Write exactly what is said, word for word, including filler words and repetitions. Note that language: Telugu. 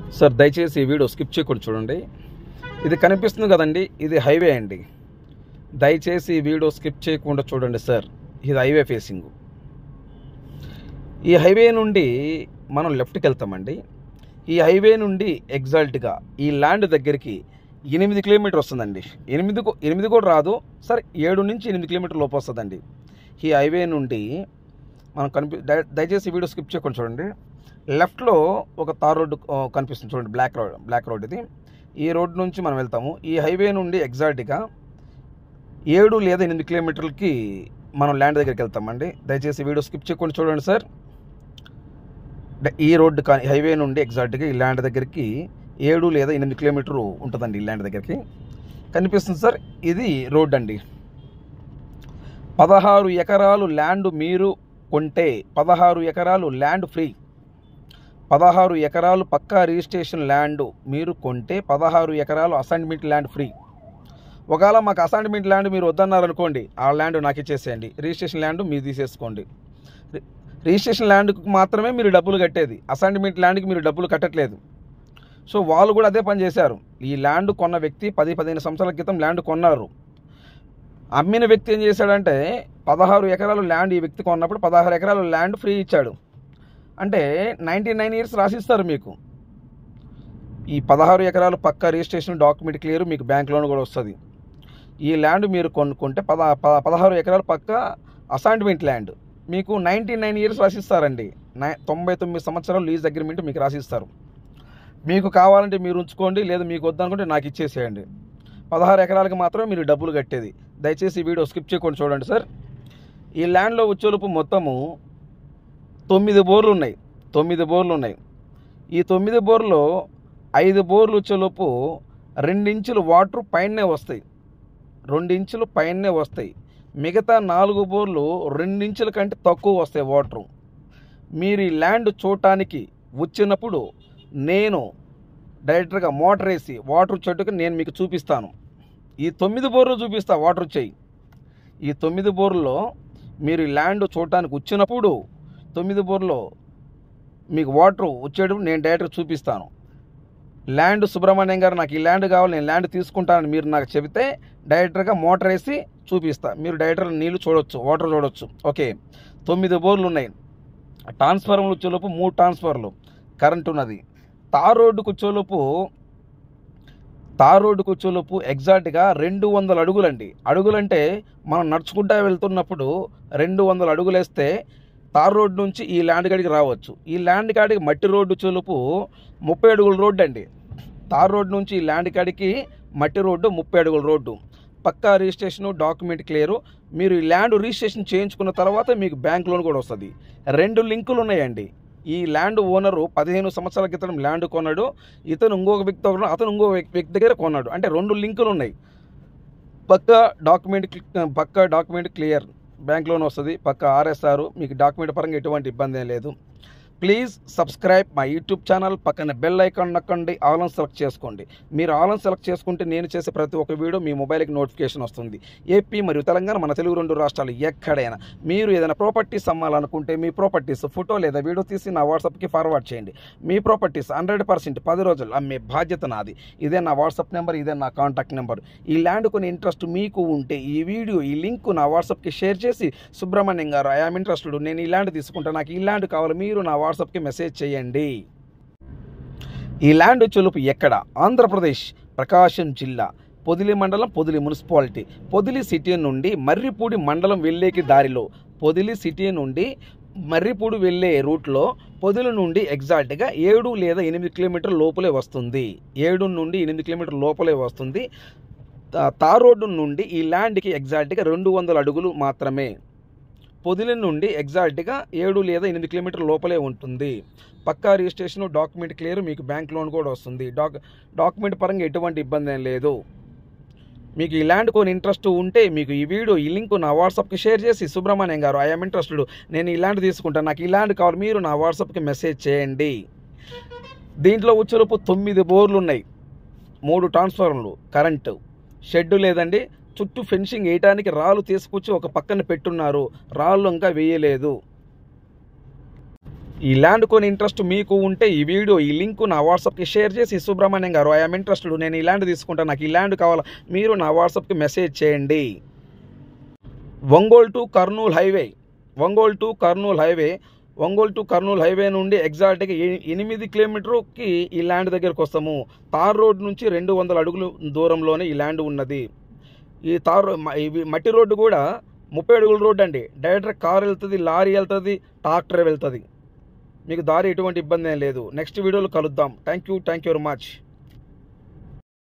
సార్ దయచేసి ఈ వీడియో స్కిప్ చేయకుండా చూడండి. ఇది కనిపిస్తుంది కదండి, ఇది హైవే అండి. దయచేసి ఈ వీడియో స్కిప్ చేయకుండా చూడండి సార్. ఇది హైవే ఫేసింగ్. ఈ హైవే నుండి మనం లెఫ్ట్కి వెళ్తామండి. ఈ హైవే నుండి ఎగ్జాక్ట్గా ఈ ల్యాండ్ దగ్గరికి ఎనిమిది కిలోమీటర్ వస్తుందండి. ఎనిమిది ఎనిమిది కూడా రాదు సార్, ఏడు నుంచి ఎనిమిది కిలోమీటర్ లోపు వస్తుందండి. ఈ హైవే నుండి మనం కనిపి దయచేసి వీడియో స్కిప్ చేయకుండా చూడండి. లెఫ్ట్లో ఒక తార్ రోడ్డు కనిపిస్తుంది చూడండి, బ్లాక్ రోడ్ బ్లాక్ రోడ్ ఇది. ఈ రోడ్ నుంచి మనం వెళ్తాము. ఈ హైవే నుండి ఎగ్జాక్ట్గా ఏడు లేదా ఎనిమిది కిలోమీటర్లకి మనం ల్యాండ్ దగ్గరికి వెళ్తామండి. దయచేసి వీడియో స్కిప్ చేయకుండా చూడండి సార్. ఈ రోడ్డు కానీ హైవే నుండి ఎగ్జాక్ట్గా ఈ ల్యాండ్ దగ్గరికి ఏడు లేదా ఎనిమిది కిలోమీటర్లు ఉంటుందండి. ఈ ల్యాండ్ దగ్గరికి కనిపిస్తుంది సార్, ఇది రోడ్ అండి. పదహారు ఎకరాలు ల్యాండ్ మీరు కొంటే పదహారు ఎకరాలు ల్యాండ్ ఫ్రీ. పదహారు ఎకరాలు పక్కా రిజిస్ట్రేషన్ ల్యాండ్ మీరు కొంటే పదహారు ఎకరాలు అసైన్మెంట్ ల్యాండ్ ఫ్రీ. ఒకవేళ మాకు అసైన్మెంట్ ల్యాండ్ మీరు వద్దన్నారనుకోండి, ఆ ల్యాండ్ నాకు ఇచ్చేసేయండి. రిజిస్ట్రేషన్ ల్యాండ్ మీరు తీసేసుకోండి. రిజిస్ట్రేషన్ ల్యాండ్కి మాత్రమే మీరు డబ్బులు కట్టేది, అసైన్మెంట్ ల్యాండ్కి మీరు డబ్బులు కట్టట్లేదు. సో వాళ్ళు కూడా అదే పని చేశారు. ఈ ల్యాండ్ కొన్న వ్యక్తి పది పదిహేను సంవత్సరాల క్రితం ల్యాండ్ కొన్నారు. అమ్మిన వ్యక్తి ఏం చేశాడంటే పదహారు ఎకరాలు ల్యాండ్ ఈ వ్యక్తి కొన్నప్పుడు పదహారు ఎకరాలు ల్యాండ్ ఫ్రీ ఇచ్చాడు. అంటే నైంటీ నైన్ ఇయర్స్ రాసిస్తారు మీకు. ఈ పదహారు ఎకరాలు పక్క రిజిస్ట్రేషన్ డాక్యుమెంట్ క్లియర్, మీకు బ్యాంక్ లోన్ కూడా వస్తుంది. ఈ ల్యాండ్ మీరు కొనుక్కుంటే పద పదహారు ఎకరాలు పక్క అసైన్మెంట్ ల్యాండ్ మీకు నైంటీ నైన్ ఇయర్స్ రాసిస్తారండి. నై తొంభై తొమ్మిది సంవత్సరాలు లీజ్ అగ్రిమెంట్ మీకు రాసిస్తారు. మీకు కావాలంటే మీరు ఉంచుకోండి, లేదా మీకు వద్దనుకుంటే నాకు ఇచ్చేసేయండి. పదహారు ఎకరాలకు మాత్రమే మీరు డబ్బులు కట్టేది. దయచేసి వీడియో స్కిప్ చేయకుండా చూడండి సార్. ఈ ల్యాండ్లో వచ్చేలోపు మొత్తము తొమ్మిది బోర్లు ఉన్నాయి. తొమ్మిది బోర్లు ఉన్నాయి. ఈ తొమ్మిది బోర్లో ఐదు బోర్లు వచ్చేలోపు రెండించులు వాటర్ పైనే వస్తాయి. రెండించులు పైనే వస్తాయి. మిగతా నాలుగు బోర్లు రెండించుల కంటే తక్కువ వస్తాయి వాటరు. మీరు ఈ ల్యాండ్ చూడటానికి వచ్చినప్పుడు నేను డైరెక్ట్గా మోటార్ వేసి వాటర్ వచ్చేట్టుగా నేను మీకు చూపిస్తాను. ఈ తొమ్మిది బోర్లు చూపిస్తా వాటర్ వచ్చాయి. ఈ తొమ్మిది బోర్లలో మీరు ఈ ల్యాండ్ చూడటానికి వచ్చినప్పుడు తొమ్మిది బోర్లో మీకు వాటర్ వచ్చేటప్పుడు నేను డైరెక్ట్గా చూపిస్తాను. ల్యాండ్ సుబ్రహ్మణ్యం గారు నాకు ఈ ల్యాండ్ కావాలి, నేను ల్యాండ్ తీసుకుంటానని మీరు నాకు చెబితే డైరెక్ట్గా మోటార్ వేసి చూపిస్తా. మీరు డైరెక్ట్గా నీళ్ళు చూడొచ్చు, వాటర్ చూడొచ్చు. ఓకే, తొమ్మిది బోర్లు ఉన్నాయి. ట్రాన్స్ఫార్మర్లు వచ్చేలోపు మూడు ట్రాన్స్ఫార్మర్లు కరెంట్ ఉన్నది. తార్ రోడ్డుకు వచ్చేలోపు తార్ రోడ్డుకు వచ్చేలోపు ఎగ్జాక్ట్గా రెండు వందల అడుగులండి. అడుగులంటే మనం నడుచుకుంటా వెళ్తున్నప్పుడు రెండు వందల అడుగులు వేస్తే తార్ రోడ్డు నుంచి ఈ ల్యాండ్ కాడికి రావచ్చు. ఈ ల్యాండ్ కాడికి మట్టి రోడ్డు వచ్చేలోపు ముప్పై అడుగుల రోడ్డు అండి. తార్ రోడ్డు నుంచి ఈ ల్యాండ్ కాడికి మట్టి రోడ్డు ముప్పై అడుగుల రోడ్డు. పక్కా రిజిస్ట్రేషను డాక్యుమెంట్ క్లియరు. మీరు ఈ ల్యాండ్ రిజిస్ట్రేషన్ చేయించుకున్న తర్వాత మీకు బ్యాంక్ లోన్ కూడా వస్తుంది. రెండు లింకులు ఉన్నాయండి. ఈ ల్యాండ్ ఓనరు పదిహేను సంవత్సరాల క్రితం ల్యాండ్ కొన్నాడు, ఇతను ఇంకొక వ్యక్తి అతను ఇంకో వ్యక్తి దగ్గర కొన్నాడు. అంటే రెండు లింకులు ఉన్నాయి. పక్కా డాక్యుమెంట్ పక్కా డాక్యుమెంట్ క్లియర్, బ్యాంక్ లోన్ వస్తుంది. పక్క ఆర్ఎస్ఆర్, మీకు డాక్యుమెంట్ పరంగా ఎటువంటి ఇబ్బంది ఏం లేదు. Please subscribe my YouTube channel. పక్కన బెల్ ఐకాన్ నొక్కండి, ఆల్ ఆన్ సెలెక్ట్ చేసుకోండి. మీరు ఆల్ ఆన్ సెలెక్ట్ చేసుకుంటే నేను చేసే ప్రతి ఒక్క వీడియో మీ మొబైల్కి నోటిఫికేషన్ వస్తుంది. ఏపీ మరియు తెలంగాణ, మన తెలుగు రెండు రాష్ట్రాలు ఎక్కడైనా మీరు ఏదైనా ప్రాపర్టీస్ అమ్మాలనుకుంటే మీ ప్రాపర్టీస్ ఫోటో లేదా వీడియో తీసి నా వాట్సాప్కి ఫార్వర్డ్ చేయండి. మీ ప్రాపర్టీస్ హండ్రెడ్ పర్సెంట్ పది రోజులు అమ్మే బాధ్యత నాది. ఇదే నా వాట్సాప్ నెంబర్, ఇదే నా కాంటాక్ట్ నెంబర్. ఈ ల్యాండ్ కొని ఇంట్రెస్ట్ మీకు ఉంటే ఈ వీడియో ఈ లింక్ నా వాట్సాప్కి షేర్ చేసి సుబ్రహ్మణ్యం గారు ఐఆమ్ ఇంట్రెస్టెడ్, నేను ఈ ల్యాండ్ తీసుకుంటా, నాకు ఈ ల్యాండ్ కావాలి, మీరు నా వాట్సాప్కి మెసేజ్ చేయండి. ఈ ల్యాండ్ వచ్చేలోపు ఎక్కడ? ఆంధ్రప్రదేశ్, ప్రకాశం జిల్లా, పొదిలి మండలం, పొదిలి మున్సిపాలిటీ. పొదిలి సిటీ నుండి మర్రిపూడి మండలం వెళ్ళేకి దారిలో, పొదిలి సిటీ నుండి మర్రిపూడి వెళ్ళే రూట్లో పొదిలి నుండి ఎగ్జాక్ట్గా ఏడు లేదా ఎనిమిది కిలోమీటర్ల లోపలే వస్తుంది. ఏడు నుండి ఎనిమిది కిలోమీటర్ల లోపలే వస్తుంది. తార్ రోడ్డు నుండి ఈ ల్యాండ్కి ఎగ్జాక్ట్గా రెండు వందల అడుగులు మాత్రమే. పొదిలి నుండి ఎగ్జాక్ట్గా ఏడు లేదా ఎనిమిది కిలోమీటర్ల లోపలే ఉంటుంది. పక్కా రిజిస్ట్రేషన్ డాక్యుమెంట్ క్లియర్, మీకు బ్యాంక్ లోన్ కూడా వస్తుంది. డాక్ డాక్యుమెంట్ పరంగా ఎటువంటి ఇబ్బంది ఏం లేదు. మీకు ఈ ల్యాండ్ కొని ఇంట్రెస్ట్ ఉంటే మీకు ఈ వీడియో ఈ లింక్ నా వాట్సాప్కి షేర్ చేసి సుబ్రహ్మణ్యం గారు ఐఎమ్ ఇంట్రెస్టెడ్, నేను ఈ ల్యాండ్ తీసుకుంటాను, నాకు ఈ ల్యాండ్ కావాలి, మీరు నా వాట్సాప్కి మెసేజ్ చేయండి. దీంట్లో వచ్చేలోపు తొమ్మిది బోర్లు ఉన్నాయి, మూడు ట్రాన్స్ఫార్మర్లు, కరెంటు, షెడ్డు లేదండి. చుట్టూ ఫెన్సింగ్ వేయడానికి రాళ్ళు తీసుకొచ్చి ఒక పక్కన పెట్టున్నారు. రాళ్ళు ఇంకా వేయలేదు. ఈ ల్యాండ్ కొని ఇంట్రెస్ట్ మీకు ఉంటే ఈ వీడియో ఈ లింక్ నా వాట్సాప్కి షేర్ చేసి సుబ్రహ్మణ్యం గారు ఐఎమ్ ఇంట్రెస్టెడ్, నేను ఈ ల్యాండ్ తీసుకుంటాను, నాకు ఈ ల్యాండ్ కావాలా, మీరు నా వాట్సాప్కి మెసేజ్ చేయండి. Ongole to Kurnool highway Ongole to Kurnool highway Ongole to Kurnool highway నుండి ఎగ్జాక్ట్గా ఎనిమిది కిలోమీటర్కి ఈ ల్యాండ్ దగ్గరకు వస్తాము. తార్ రోడ్ నుంచి రెండు వందల అడుగులు దూరంలోనే ఈ ల్యాండ్ ఉన్నది. ఈ తార్ ఇవి మట్టి రోడ్డు కూడా ముప్పై అడుగుల రోడ్డు అండి. డైరెక్ట్ కార్ వెళ్తుంది, లారీ వెళ్తుంది, ట్రాక్టర్ వెళ్తుంది. మీకు దారి ఎటువంటి ఇబ్బంది ఏం లేదు. నెక్స్ట్ వీడియోలో కలుద్దాం. Thank you thank you very much.